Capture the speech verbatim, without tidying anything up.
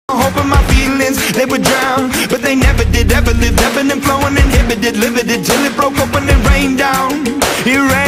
Hoping my feelings, they would drown, but they never did, ever lived, ebbing and flowing, inhibited, limited, till it broke open and rained down. It rained